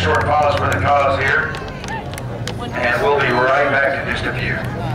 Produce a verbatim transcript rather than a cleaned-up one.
short pause for the cause here, and we'll be right back in just a few.